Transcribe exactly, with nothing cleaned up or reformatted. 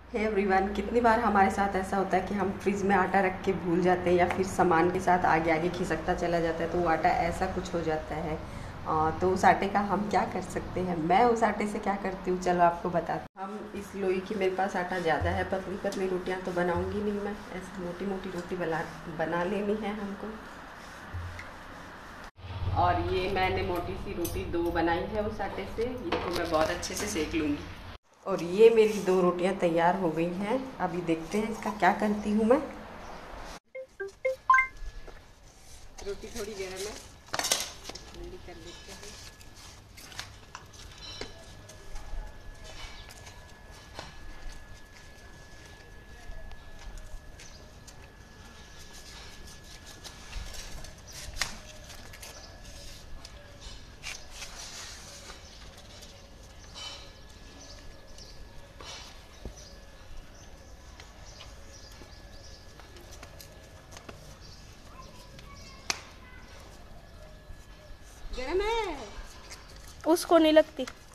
Hey everyone, कितनी बार हमारे साथ ऐसा होता है कि हम फ्रिज में आटा रख के भूल जाते हैं या फिर सामान के साथ आगे आगे खिसकता चला जाता है, तो वो आटा ऐसा कुछ हो जाता है। आ, तो उस आटे का हम क्या कर सकते हैं, मैं उस आटे से क्या करती हूँ, चलो आपको बताती हूँ। हम इस लोई की, मेरे पास आटा ज़्यादा है, पतली पतली रोटियाँ तो बनाऊँगी नहीं मैं, ऐसी मोटी मोटी रोटी बना बना लेनी है हमको। और ये मैंने मोटी सी रोटी दो बनाई है उस आटे से, इसको मैं बहुत अच्छे से सेक लूँगी। और ये मेरी दो रोटियां तैयार हो गई हैं। अभी देखते हैं इसका क्या करती हूँ मैं। रोटी थोड़ी गर्म है, ठंडी कर लेते हैं। गरम है, उसको नहीं लगती।